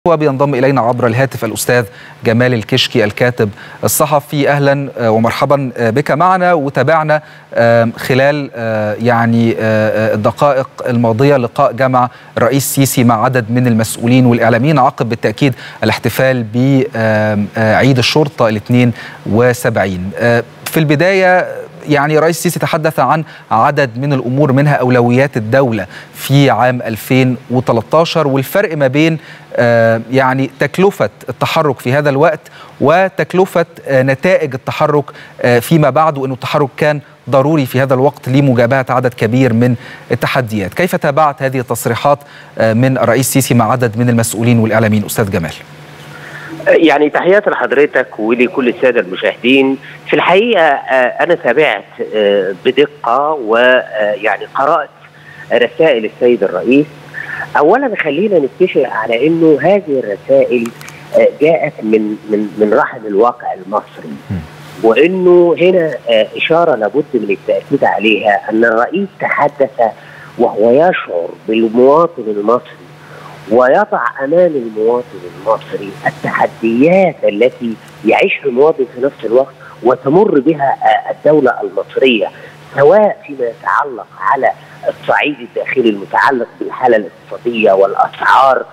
وبينضم إلينا عبر الهاتف الأستاذ جمال الكشكي الكاتب الصحفي. أهلا ومرحبا بك معنا. وتابعنا خلال الدقائق الماضية لقاء جمع الرئيس السيسي مع عدد من المسؤولين والإعلاميين عقب بالتأكيد الاحتفال بعيد الشرطة 72. في البداية الرئيس السيسي تحدث عن عدد من الأمور منها أولويات الدولة في عام 2013 والفرق ما بين تكلفة التحرك في هذا الوقت وتكلفة نتائج التحرك فيما بعد، وأنه التحرك كان ضروري في هذا الوقت لمجابهة عدد كبير من التحديات. كيف تابعت هذه التصريحات من الرئيس السيسي مع عدد من المسؤولين والإعلاميين أستاذ جمال؟ تحياتي لحضرتك ولكل السادة المشاهدين. في الحقيقة أنا تابعت بدقة قرأت رسائل السيد الرئيس. أولا خلينا نتفق على أنه هذه الرسائل جاءت من رحم الواقع المصري، وأنه هنا إشارة لابد من التأكيد عليها أن الرئيس تحدث وهو يشعر بالمواطن المصري ويضع أمام المواطن المصري التحديات التي يعيشها المواطن في نفس الوقت وتمر بها الدولة المصرية، سواء فيما يتعلق على الصعيد الداخلي المتعلق بالحالة الاقتصادية والأسعار.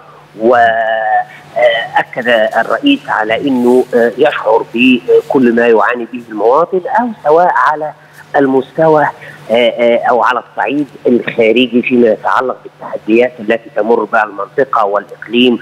وأكد الرئيس على أنه يشعر بكل ما يعاني به المواطن، أو سواء على المستوى أو على الصعيد الخارجي فيما يتعلق بالتحديات التي تمر بها المنطقة والإقليم،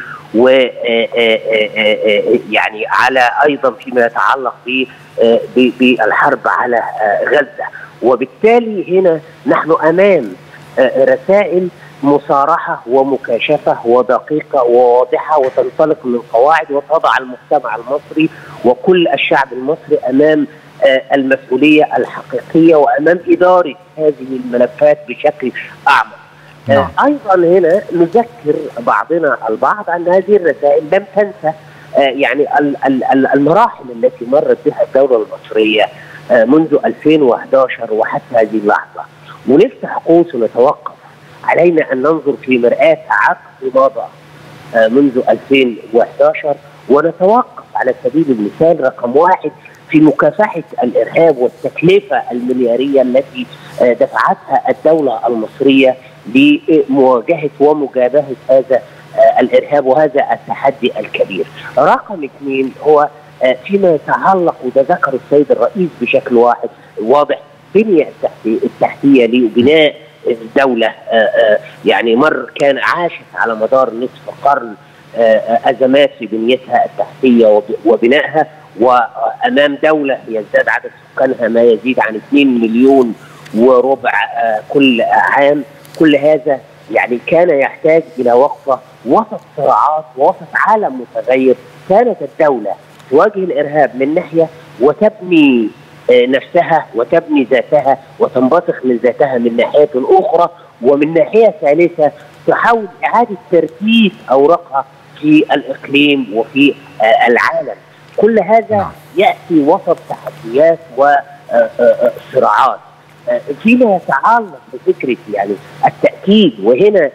على أيضا فيما يتعلق بالحرب على غزة. وبالتالي هنا نحن أمام رسائل مصارحة ومكاشفة ودقيقة وواضحة وتنطلق من قواعد وتضع المجتمع المصري وكل الشعب المصري أمام المسؤولية الحقيقية وأمام إدارة هذه الملفات بشكل أعمق. أيضا هنا نذكر بعضنا البعض أن هذه الرسائل لم تنسى المراحل التي مرت بها الدولة المصرية منذ 2011 وحتى هذه اللحظة. ونفتح قوس ونتوقف، علينا أن ننظر في مرآة عقد مضى منذ 2011 ونتوقف على سبيل المثال رقم 1 في مكافحة الإرهاب والتكلفة المليارية التي دفعتها الدولة المصرية لمواجهة ومجابهة هذا الإرهاب وهذا التحدي الكبير. رقم 2 هو فيما يتعلق، وده ذكر السيد الرئيس بشكل واضح، بنية التحتية لبناء الدولة. كان عاشت على مدار نصف قرن أزمات في بنيتها التحتية وبنائها، وأمام دولة يزداد عدد سكانها ما يزيد عن 2 مليون وربع كل عام. كل هذا كان يحتاج إلى وقفة وسط صراعات ووسط عالم متغير. كانت الدولة تواجه الإرهاب من ناحية وتبني نفسها وتبني ذاتها وتنبثق من ذاتها من ناحية أخرى، ومن ناحية ثالثة تحاول إعادة ترتيب أوراقها في الإقليم وفي العالم. كل هذا يأتي وسط تحديات وصراعات. فيما يتعلق بفكرة التأكيد، وهنا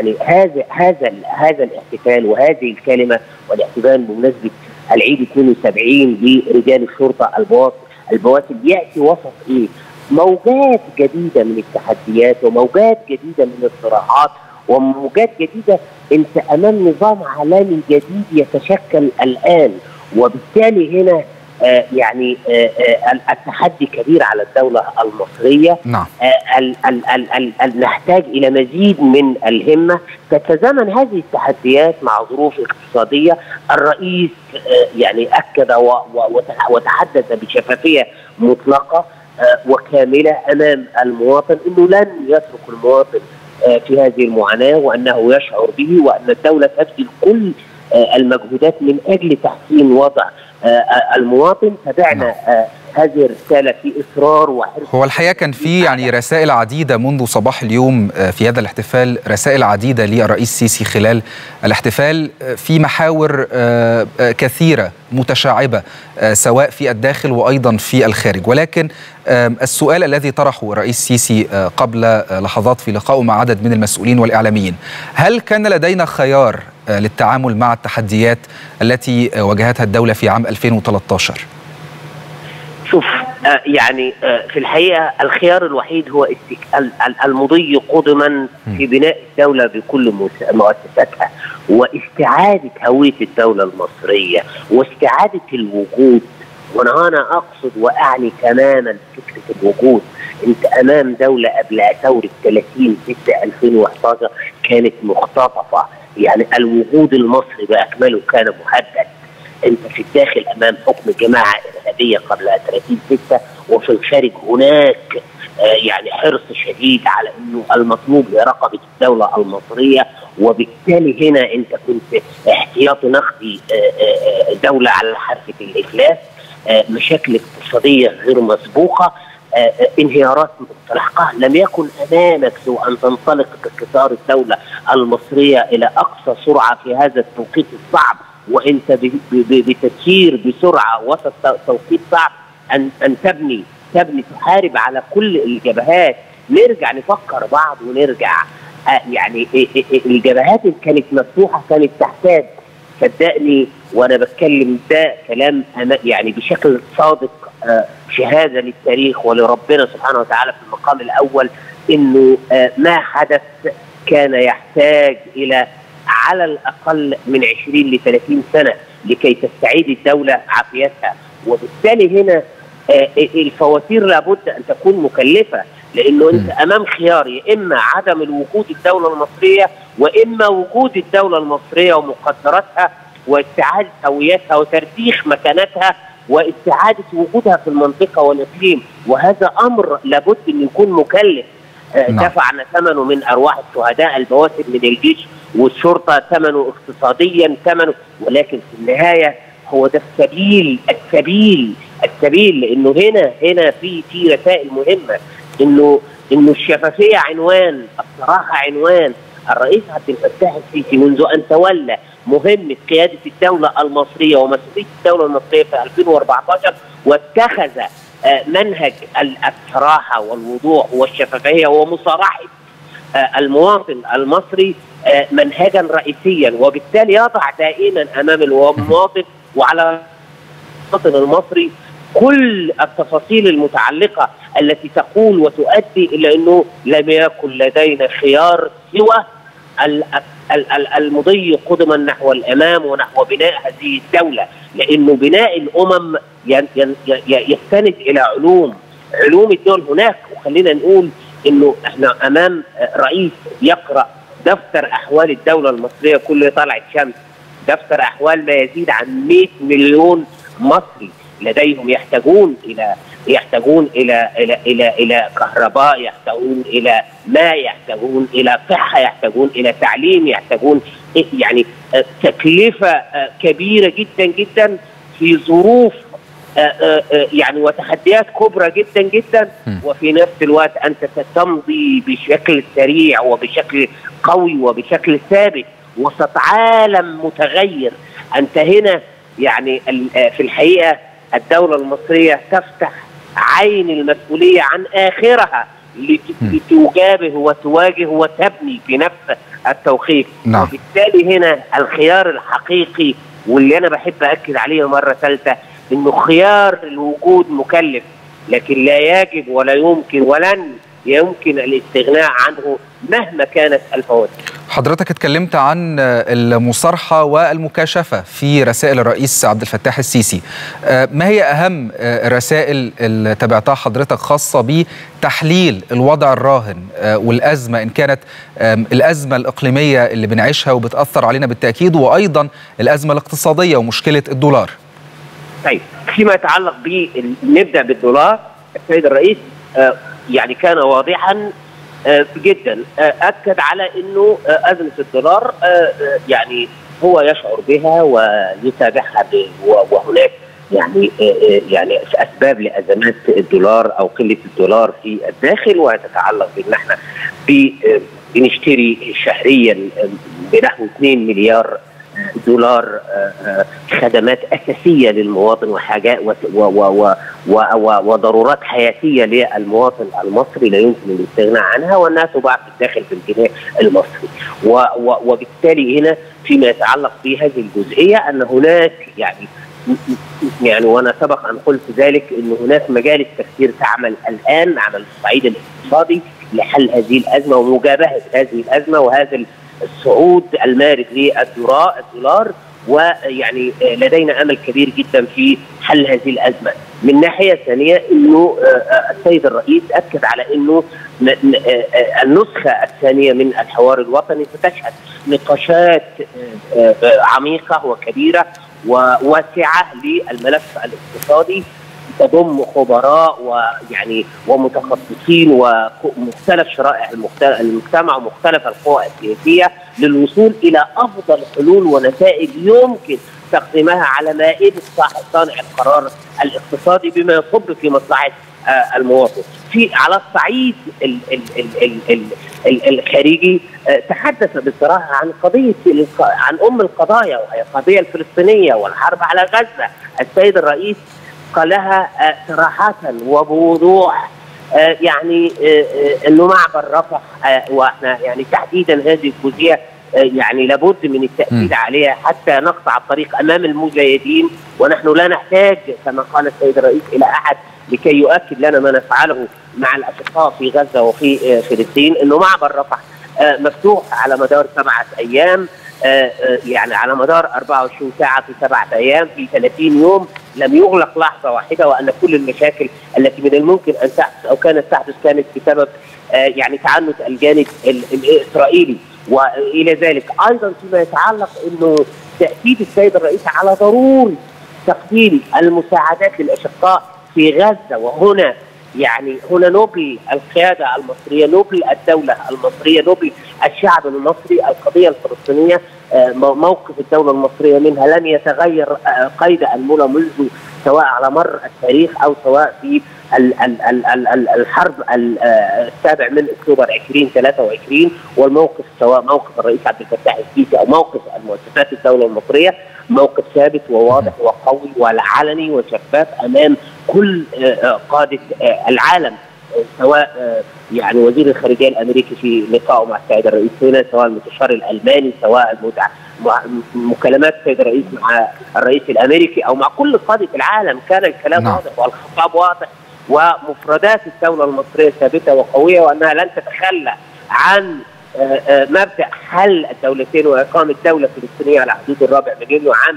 هذا الاحتفال وهذه الكلمة والاحتفال بمناسبة العيد 72 لرجال الشرطة البواسل يأتي وسط موجات جديدة من التحديات وموجات جديدة من الصراعات وموجات جديدة. انت امام نظام عالمي جديد يتشكل الآن، وبالتالي هنا التحدي كبير على الدولة المصرية. نحتاج إلى مزيد من الهمة تتزامن هذه التحديات مع ظروف اقتصادية. الرئيس أكد وتحدث بشفافية مطلقة وكاملة أمام المواطن أنه لن يترك المواطن في هذه المعاناة، وأنه يشعر به، وأن الدولة تبذل كل المجهودات من أجل تحسين وضع المواطن. تابعنا هذه الرسالة في إصرار وحرص. هو الحقيقة كان في رسائل عديدة منذ صباح اليوم في هذا الاحتفال، رسائل عديدة للرئيس السيسي خلال الاحتفال في محاور كثيرة متشعبة سواء في الداخل وأيضا في الخارج. ولكن السؤال الذي طرحه الرئيس السيسي قبل لحظات في لقائه مع عدد من المسؤولين والإعلاميين، هل كان لدينا خيار للتعامل مع التحديات التي واجهتها الدولة في عام 2013؟ شوف، يعني في الحقيقة الخيار الوحيد هو المضي قدما في بناء الدولة بكل مؤسساتها، واستعادة هوية الدولة المصرية واستعادة الوجود. وأنا أقصد وأعني تماما فكرة الوجود. أنت أمام دولة قبل ثورة 30/6/2011 كانت مختطفة، يعني الوجود المصري بأكمله كان مهدد. انت في الداخل امام حكم جماعه ارهابيه قبل 30/6، وفي الخارج هناك يعني حرص شديد على انه المطلوب هي رقبه الدوله المصريه، وبالتالي هنا انت كنت احتياطي نقدي دوله على حافه الافلاس، مشاكل اقتصاديه غير مسبوقه، انهيارات متلاحقه. لم يكن امامك سوى ان تنطلق بقطار الدوله المصريه الى اقصى سرعه في هذا التوقيت الصعب، وانت بتسير بسرعه وسط توقيت صعب، ان تبني تحارب على كل الجبهات. نرجع نفكر بعض ونرجع، يعني الجبهات اللي كانت مفتوحه كانت تحتاج، صدقني وانا بتكلم ده كلام يعني بشكل صادق، شهاده للتاريخ ولربنا سبحانه وتعالى في المقام الاول، انه ما حدث كان يحتاج الى على الأقل من 20 ل 30 سنة لكي تستعيد الدولة عافيتها. وبالتالي هنا الفواتير لابد أن تكون مكلفة، لأنه أنت أمام خيار، يا إما عدم الوجود الدولة المصرية، وإما وجود الدولة المصرية ومقدراتها واستعادة هويتها وترسيخ مكانتها واستعادة وجودها في المنطقة والإقليم. وهذا أمر لابد أن يكون مكلف. دفعنا ثمنه من أرواح الشهداء، البواسل من الجيش والشرطة، ثمنه اقتصاديا، ثمنه، ولكن في النهاية هو ده السبيل، لأنه هنا في رسائل مهمة، إنه الشفافية عنوان، الصراحة عنوان. الرئيس عبد الفتاح السيسي منذ أن تولى مهمة قيادة الدولة المصرية ومسؤولية الدولة المصرية في 2014 واتخذ منهج الصراحة والوضوح والشفافية ومصارحة المواطن المصري منهجا رئيسيا، وبالتالي يضع دائما امام المواطن وعلى المواطن المصري كل التفاصيل المتعلقه التي تقول وتؤدي الى انه لم يكن لدينا خيار سوى المضي قدما نحو الامام ونحو بناء هذه الدوله، لانه بناء الامم يستند الى علوم الدول هناك. وخلينا نقول انه احنا امام رئيس يقرا دفتر احوال الدوله المصريه كل طلعت شمس، دفتر احوال ما يزيد عن 100 مليون مصري لديهم يحتاجون الى كهرباء، يحتاجون الى ماء، يحتاجون الى صحه، يحتاجون الى تعليم، يحتاجون يعني تكلفه كبيره جدا جدا في ظروف يعني وتحديات كبرى جدا جدا، وفي نفس الوقت انت تمضي بشكل سريع وبشكل قوي وبشكل ثابت وسط عالم متغير. انت هنا يعني في الحقيقه الدوله المصريه تفتح عين المسؤوليه عن اخرها لتجابه وتواجه وتبني في نفس التوقيت. وبالتالي هنا الخيار الحقيقي واللي انا بحب اكد عليه مره ثالثه انه خيار الوجود مكلف، لكن لا يجب ولا يمكن ولن يمكن الاستغناء عنه مهما كانت الفواتير. حضرتك اتكلمت عن المصارحة والمكاشفة في رسائل الرئيس عبد الفتاح السيسي. ما هي أهم الرسائل اللي تابعتها حضرتك خاصة بتحليل الوضع الراهن والأزمة، إن كانت الأزمة الإقليمية اللي بنعيشها وبتأثر علينا بالتأكيد، وأيضا الأزمة الاقتصادية ومشكلة الدولار؟ طيب، فيما يتعلق نبدأ بالدولار. السيد الرئيس يعني كان واضحا جدا، أكد على أنه أزمة الدولار يعني هو يشعر بها ويتابعها، وهناك يعني أسباب لأزمات الدولار أو قلة الدولار في الداخل، وتتعلق بأن احنا بنشتري شهريا بنحو 2 مليار دولار خدمات أساسية للمواطن وحاجات وضرورات حياتية للمواطن المصري لا يمكن الاستغناء عنها، وأنها تباع في الداخل في الجنيه المصري. وبالتالي هنا فيما يتعلق بهذه الجزئية أن هناك يعني وأنا سبق أن قلت ذلك أن هناك مجالس تفكير تعمل الآن على الصعيد الاقتصادي لحل هذه الأزمة ومجابهة هذه الأزمة وهذا الصعود المارد للدولار، ويعني لدينا أمل كبير جدا في حل هذه الأزمة. من ناحية ثانية أنه السيد الرئيس أكد على أنه النسخة الثانية من الحوار الوطني ستشهد نقاشات عميقة وكبيرة وواسعة للملف الاقتصادي، تضم خبراء ومتخصصين ومختلف شرائح المجتمع ومختلف القوى السياسية للوصول إلى أفضل حلول ونتائج يمكن تقديمها على مائدة صانع القرار الاقتصادي بما يصب في مصلحة المواطن. على الصعيد الخارجي تحدث بصراحة عن أم القضايا وهي القضية الفلسطينية والحرب على غزة. السيد الرئيس قالها صراحة وبوضوح انه معبر رفح واحنا تحديدا هذه الجزئيه لابد من التأكيد عليها حتى نقطع الطريق امام المجاهدين، ونحن لا نحتاج كما قال السيد الرئيس الى احد لكي يؤكد لنا ما نفعله مع الاشقاء في غزه وفي فلسطين. انه معبر رفح مفتوح على مدار 7 ايام، على مدار 24 ساعة في 7 أيام في 30 يوم لم يغلق لحظة واحدة، وأن كل المشاكل التي من الممكن أن تحدث أو كانت تحدث كانت بسبب تعنت الجانب الإسرائيلي. وإلى ذلك أيضا فيما يتعلق أنه تأكيد السيد الرئيس على ضرورة تقديم المساعدات للأشقاء في غزة، وهنا هنا نبل القيادة المصرية، نبل الدولة المصرية، نبل الشعب المصري. القضية الفلسطينية موقف الدولة المصرية منها لن يتغير قيد أنملة منذ سواء على مر التاريخ أو سواء في الحرب 7 من أكتوبر 2023. والموقف سواء موقف الرئيس عبد الفتاح السيسي أو موقف المؤسسات الدولة المصرية موقف ثابت وواضح وقوي وعلني وشفاف أمام كل قادة العالم، سواء وزير الخارجية الأمريكي في لقائه مع السيد الرئيس هنا، سواء المستشار الألماني، سواء مكالمات السيد الرئيس مع الرئيس الأمريكي أو مع كل قادة العالم، كان الكلام واضح والخطاب واضح ومفردات الدولة المصرية ثابتة وقوية، وأنها لن تتخلى عن مبدأ حل الدولتين وإقامة دولة فلسطينية على حدود 4 مليون عام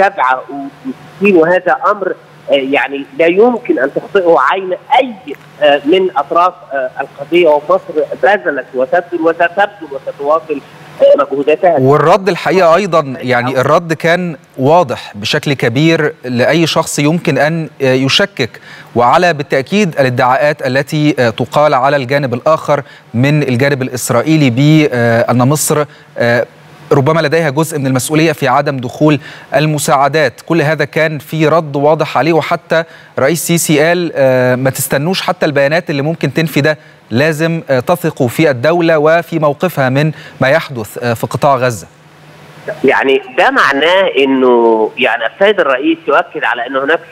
67. وهذا أمر لا يمكن أن تخطئه عين أي من أطراف القضية، ومصر بذلت وتبذل وستبذل وستواصل مجهوداتها. والرد الحقيقة أيضا الرد كان واضح بشكل كبير لأي شخص يمكن أن يشكك، وعلى بالتأكيد الادعاءات التي تقال على الجانب الآخر من الجانب الإسرائيلي بأن مصر ربما لديها جزء من المسؤولية في عدم دخول المساعدات. كل هذا كان في رد واضح عليه، وحتى رئيس سيسي قال ما تستنوش حتى البيانات اللي ممكن تنفي ده، لازم تثقوا في الدولة وفي موقفها من ما يحدث في قطاع غزة. ده معناه انه السيد الرئيس يؤكد على ان هناك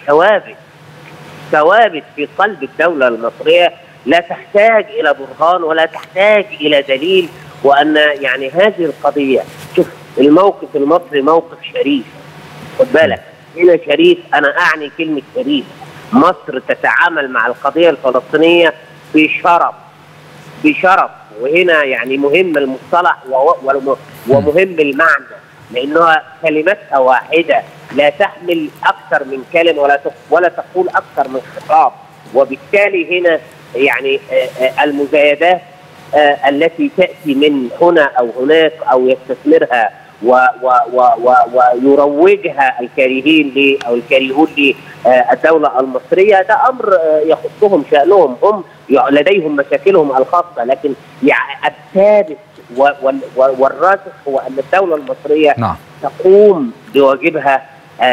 ثوابت في قلب الدولة المصرية لا تحتاج الى برهان ولا تحتاج الى دليل، وأن هذه القضية، شوف الموقف المصري موقف شريف، خد بالك هنا شريف، أنا أعني كلمة شريف. مصر تتعامل مع القضية الفلسطينية بشرف، وهنا مهم المصطلح ومهم المعنى، لأنها كلمتها واحدة لا تحمل أكثر من كلمة ولا تقول أكثر من خطاب. وبالتالي هنا المزايدات التي تأتي من هنا أو هناك أو يستثمرها ويروجها الكارهين أو الكارهون للدولة المصرية، ده أمر يخصهم شأنهم، هم لديهم مشاكلهم الخاصة. لكن الثابت والراسخ هو أن الدولة المصرية تقوم بواجبها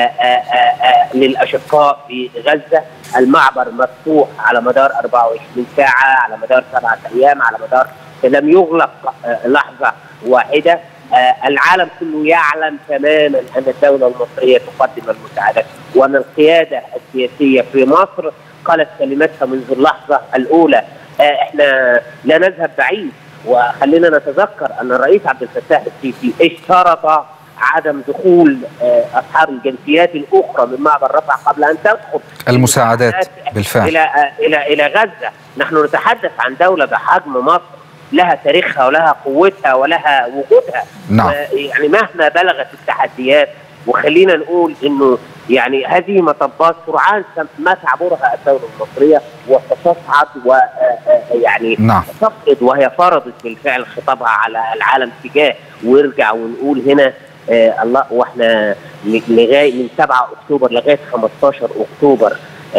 للأشقاء في غزة. المعبر مفتوح على مدار 24 ساعة، على مدار 7 أيام، على مدار لم يغلق لحظة واحدة. العالم كله يعلم تماما أن الدولة المصرية تقدم المساعدات، وأن القيادة السياسية في مصر قالت كلمتها منذ اللحظة الأولى. احنا لا نذهب بعيد، وخلينا نتذكر أن الرئيس عبد الفتاح السيسي اشترط عدم دخول أصحاب الجنسيات الأخرى من معبر رفح قبل أن تدخل المساعدات بالفعل إلى غزة. نحن نتحدث عن دولة بحجم مصر لها تاريخها ولها قوتها ولها وجودها. نعم. يعني مهما بلغت التحديات، وخلينا نقول انه يعني هذه مطبات سرعان ما تعبرها الدوله المصريه وتصعد ويعني نعم. تفرض، وهي فرضت بالفعل خطابها على العالم تجاه. ويرجع ونقول هنا الله، واحنا لغايه من 7 اكتوبر لغايه 15 اكتوبر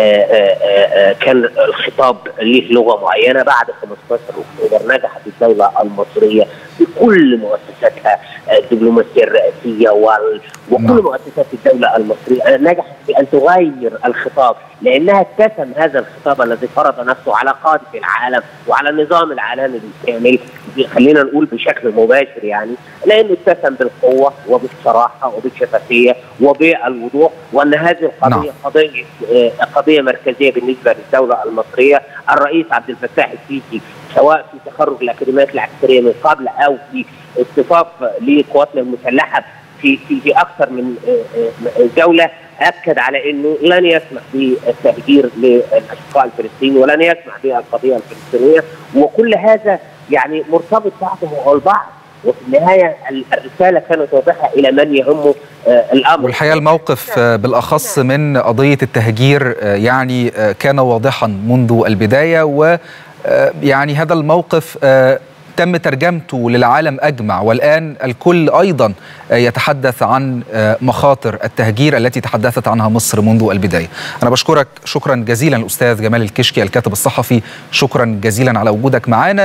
كان الخطاب ليه لغه معينه. بعد 15 اكتوبر نجحت الدوله المصريه بكل مؤسساتها الدبلوماسيه الرئاسيه وكل مؤسسات الدوله المصريه نجحت في ان تغير الخطاب، لانها اتسم هذا الخطاب الذي فرض نفسه على قاده العالم وعلى النظام العالمي بالكامل، خلينا نقول بشكل مباشر يعني، لانه اتسم بالقوه وبالصراحه وبالشفافيه وبالوضوح، وان هذه القضيه قضيه مركزيه بالنسبه للدوله المصريه. الرئيس عبد الفتاح السيسي سواء في تخرج الاكاديميات العسكريه من قبل او في اصطفاف لقواتنا المسلحه في اكثر من جوله، اكد على انه لن يسمح بالتهجير للاشقاء الفلسطينيين ولن يسمح بالقضيه الفلسطينيه، وكل هذا يعني مرتبط بعضه البعض، وفي النهايه الرساله كانت واضحه الى من يهمه الامر. والحقيقه الموقف بالاخص من قضيه التهجير يعني كان واضحا منذ البدايه، ويعني هذا الموقف تم ترجمته للعالم أجمع، والآن الكل أيضا يتحدث عن مخاطر التهجير التي تحدثت عنها مصر منذ البداية. أنا بشكرك شكرا جزيلا الأستاذ جمال الكشكي الكاتب الصحفي، شكرا جزيلا على وجودك معنا.